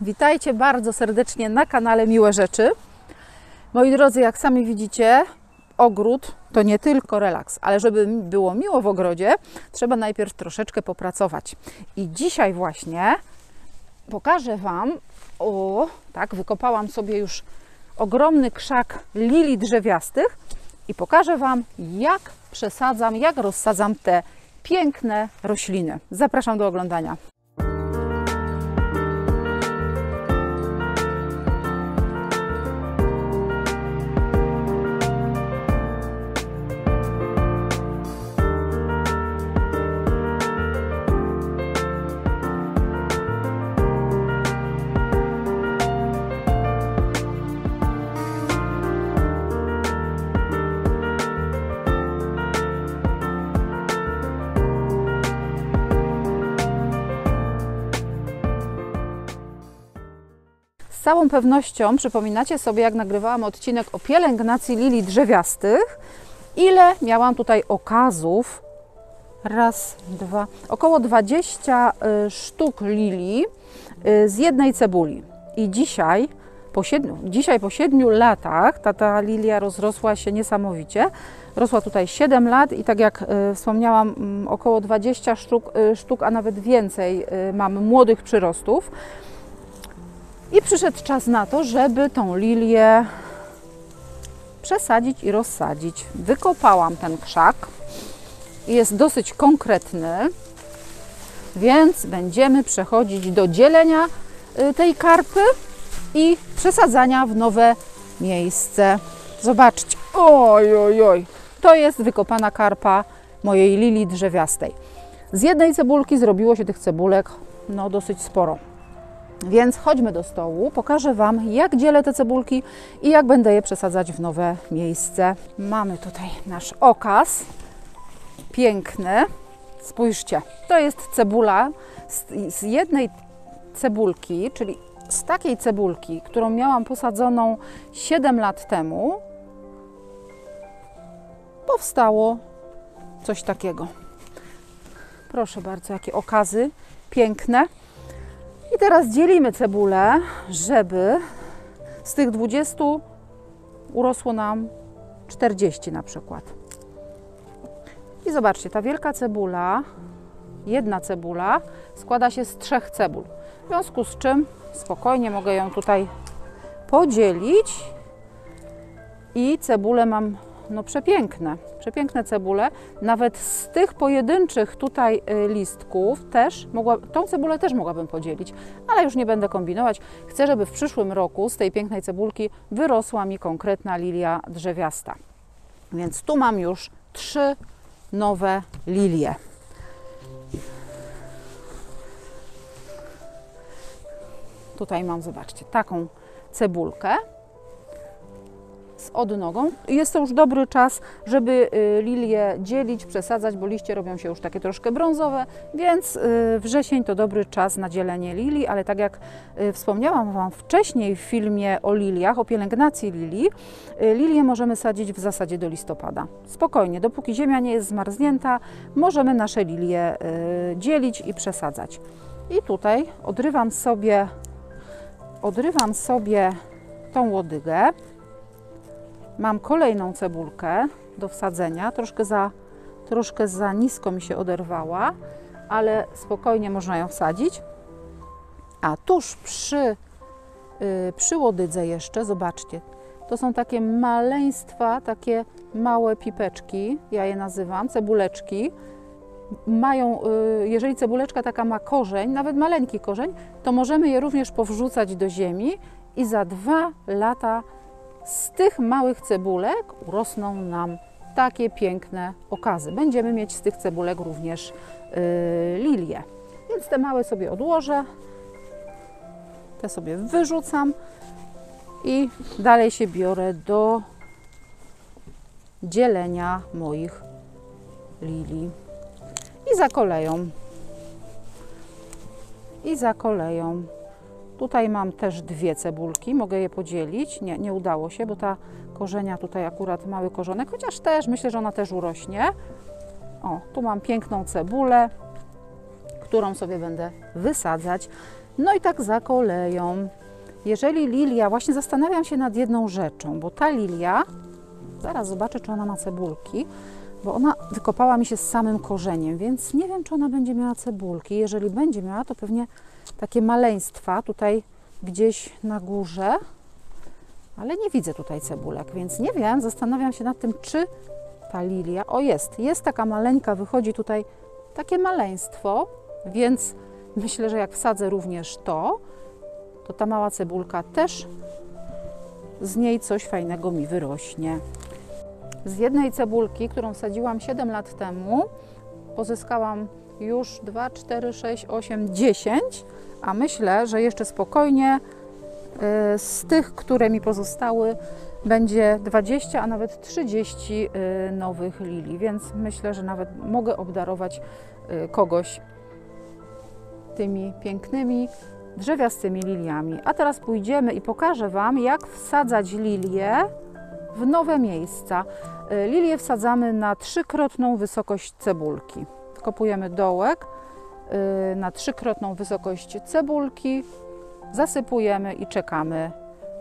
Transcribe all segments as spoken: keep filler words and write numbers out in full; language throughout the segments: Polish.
Witajcie bardzo serdecznie na kanale Miłe Rzeczy. Moi drodzy, jak sami widzicie, ogród to nie tylko relaks, ale żeby było miło w ogrodzie, trzeba najpierw troszeczkę popracować. I dzisiaj właśnie pokażę Wam, o tak, wykopałam sobie już ogromny krzak lilii drzewiastych i pokażę Wam, jak przesadzam, jak rozsadzam te piękne rośliny. Zapraszam do oglądania. Z całą pewnością przypominacie sobie, jak nagrywałam odcinek o pielęgnacji lilii drzewiastych, ile miałam tutaj okazów. Raz, dwa, około dwadzieścia sztuk lilii z jednej cebuli. I dzisiaj po siedmiu, dzisiaj po siedmiu latach ta, ta lilia rozrosła się niesamowicie. Rosła tutaj siedem lat i tak jak y, wspomniałam, y, około dwadzieścia sztuk, y, sztuk, a nawet więcej y, mam młodych przyrostów. I przyszedł czas na to, żeby tą lilię przesadzić i rozsadzić. Wykopałam ten krzak. Jest dosyć konkretny, więc będziemy przechodzić do dzielenia tej karpy i przesadzania w nowe miejsce. Zobaczcie, oj, oj, oj, to jest wykopana karpa mojej lilii drzewiastej. Z jednej cebulki zrobiło się tych cebulek no dosyć sporo. Więc chodźmy do stołu, pokażę Wam, jak dzielę te cebulki i jak będę je przesadzać w nowe miejsce. Mamy tutaj nasz okaz, piękny. Spójrzcie, to jest cebula z, z jednej cebulki, czyli z takiej cebulki, którą miałam posadzoną siedem lat temu, powstało coś takiego. Proszę bardzo, jakie okazy piękne. I teraz dzielimy cebulę, żeby z tych dwudziestu urosło nam czterdzieści na przykład. I zobaczcie, ta wielka cebula, jedna cebula składa się z trzech cebul. W związku z czym spokojnie mogę ją tutaj podzielić i cebule mam no przepiękne, przepiękne cebule. Nawet z tych pojedynczych tutaj listków też mogła, tą cebulę też mogłabym podzielić, ale już nie będę kombinować. Chcę, żeby w przyszłym roku z tej pięknej cebulki wyrosła mi konkretna lilia drzewiasta. Więc tu mam już trzy nowe lilie. Tutaj mam, zobaczcie, taką cebulkę z odnogą. Jest to już dobry czas, żeby lilię dzielić, przesadzać, bo liście robią się już takie troszkę brązowe, więc wrzesień to dobry czas na dzielenie lilii, ale tak jak wspomniałam Wam wcześniej w filmie o liliach, o pielęgnacji lilii, lilię możemy sadzić w zasadzie do listopada. Spokojnie, dopóki ziemia nie jest zmarznięta, możemy nasze lilie dzielić i przesadzać. I tutaj odrywam sobie, odrywam sobie tą łodygę. Mam kolejną cebulkę do wsadzenia, troszkę za, troszkę za nisko mi się oderwała, ale spokojnie można ją wsadzić. A tuż przy, yy, przy łodydze jeszcze, zobaczcie, to są takie maleństwa, takie małe pipeczki, ja je nazywam, cebuleczki. Mają, yy, jeżeli cebuleczka taka ma korzeń, nawet maleńki korzeń, to możemy je również powrzucać do ziemi i za dwa lata z tych małych cebulek urosną nam takie piękne okazy. Będziemy mieć z tych cebulek również yy, lilie. Więc te małe sobie odłożę, te sobie wyrzucam i dalej się biorę do dzielenia moich lilii. I za koleją. I za koleją. Tutaj mam też dwie cebulki, mogę je podzielić. Nie, nie udało się, bo ta korzenia tutaj akurat mały korzonek, chociaż też myślę, że ona też urośnie. O, tu mam piękną cebulę, którą sobie będę wysadzać. No i tak za koleją. Jeżeli lilia, właśnie zastanawiam się nad jedną rzeczą, bo ta lilia, zaraz zobaczę, czy ona ma cebulki, bo ona wykopała mi się z samym korzeniem, więc nie wiem, czy ona będzie miała cebulki. Jeżeli będzie miała, to pewnie takie maleństwa tutaj gdzieś na górze, ale nie widzę tutaj cebulek, więc nie wiem, zastanawiam się nad tym, czy ta lilia, o jest, jest taka maleńka, wychodzi tutaj takie maleństwo, więc myślę, że jak wsadzę również to, to ta mała cebulka też z niej coś fajnego mi wyrośnie. Z jednej cebulki, którą wsadziłam siedem lat temu, pozyskałam już dwa, cztery, sześć, osiem, dziesięć, a myślę, że jeszcze spokojnie z tych, które mi pozostały, będzie dwadzieścia, a nawet trzydzieści nowych lilii, więc myślę, że nawet mogę obdarować kogoś tymi pięknymi, drzewiastymi liliami. A teraz pójdziemy i pokażę Wam, jak wsadzać lilię w nowe miejsca. Lilię wsadzamy na trzykrotną wysokość cebulki. Kopujemy dołek na trzykrotną wysokość cebulki, zasypujemy i czekamy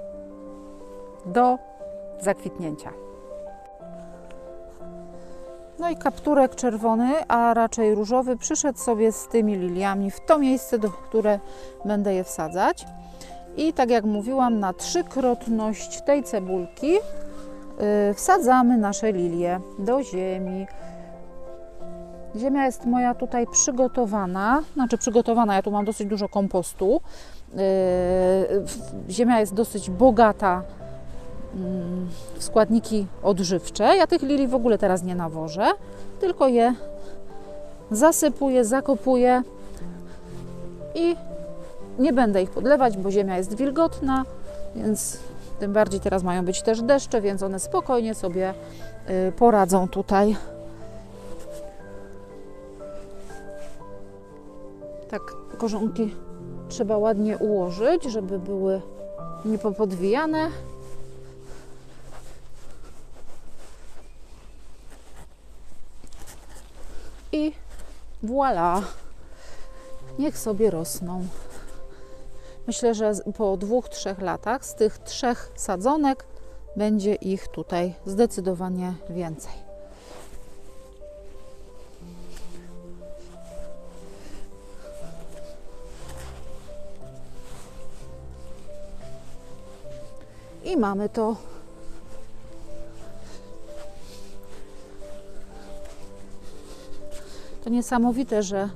do zakwitnięcia. No i kapturek czerwony, a raczej różowy, przyszedł sobie z tymi liliami w to miejsce, do które będę je wsadzać. I tak jak mówiłam, na trzykrotność tej cebulki yy, wsadzamy nasze lilie do ziemi. Ziemia jest moja tutaj przygotowana, znaczy przygotowana, ja tu mam dosyć dużo kompostu. Yy, ziemia jest dosyć bogata w składniki odżywcze. Ja tych lilii w ogóle teraz nie nawożę, tylko je zasypuję, zakopuję i nie będę ich podlewać, bo ziemia jest wilgotna, więc tym bardziej teraz mają być też deszcze, więc one spokojnie sobie poradzą tutaj. Tak, korzonki trzeba ładnie ułożyć, żeby były niepopodwijane. I voilà, niech sobie rosną. Myślę, że po dwóch, trzech latach z tych trzech sadzonek będzie ich tutaj zdecydowanie więcej. I mamy to. To niesamowite, że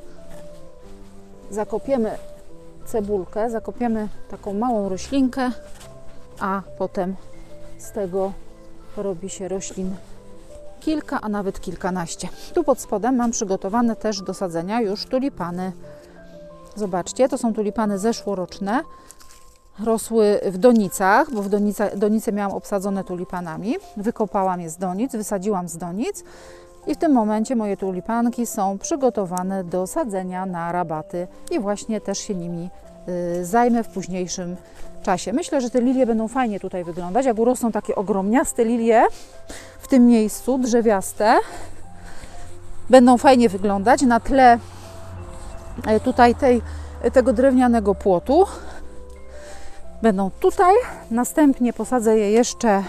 zakopiemy cebulkę, zakopiemy taką małą roślinkę, a potem z tego robi się roślin kilka, a nawet kilkanaście. Tu pod spodem mam przygotowane też do sadzenia już tulipany. Zobaczcie, to są tulipany zeszłoroczne. Rosły w donicach, bo w donice, donice miałam obsadzone tulipanami. Wykopałam je z donic, wysadziłam z donic. I w tym momencie moje tulipanki są przygotowane do sadzenia na rabaty i właśnie też się nimi y, zajmę w późniejszym czasie. Myślę, że te lilie będą fajnie tutaj wyglądać, jak urosną takie ogromniaste lilie w tym miejscu, drzewiaste. Będą fajnie wyglądać na tle y, tutaj tej, tego drewnianego płotu. Będą tutaj, następnie posadzę je jeszcze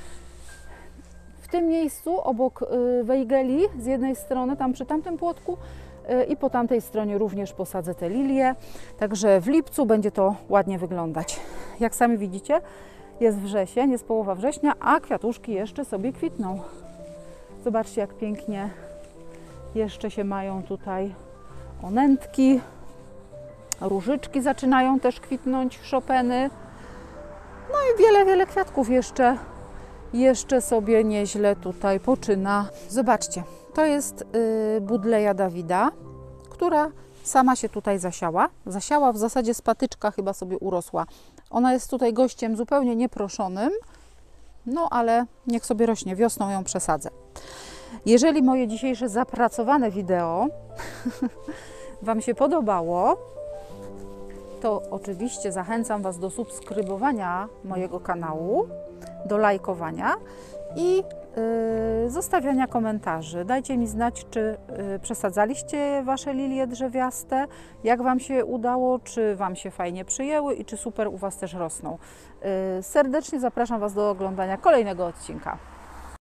w tym miejscu, obok wejgeli, z jednej strony, tam przy tamtym płotku i po tamtej stronie również posadzę te lilie. Także w lipcu będzie to ładnie wyglądać. Jak sami widzicie, jest wrzesień, jest połowa września, a kwiatuszki jeszcze sobie kwitną. Zobaczcie, jak pięknie jeszcze się mają tutaj onętki. Różyczki zaczynają też kwitnąć, szopeny. No i wiele, wiele kwiatków jeszcze Jeszcze sobie nieźle tutaj poczyna. Zobaczcie, to jest yy, Budleja Davida, która sama się tutaj zasiała. Zasiała w zasadzie z patyczka, chyba sobie urosła. Ona jest tutaj gościem zupełnie nieproszonym, no ale niech sobie rośnie, wiosną ją przesadzę. Jeżeli moje dzisiejsze zapracowane wideo Wam się podobało, to oczywiście zachęcam Was do subskrybowania mojego kanału, do lajkowania i y, zostawiania komentarzy. Dajcie mi znać, czy y, przesadzaliście Wasze lilie drzewiaste, jak Wam się udało, czy Wam się fajnie przyjęły i czy super u Was też rosną. Y, serdecznie zapraszam Was do oglądania kolejnego odcinka.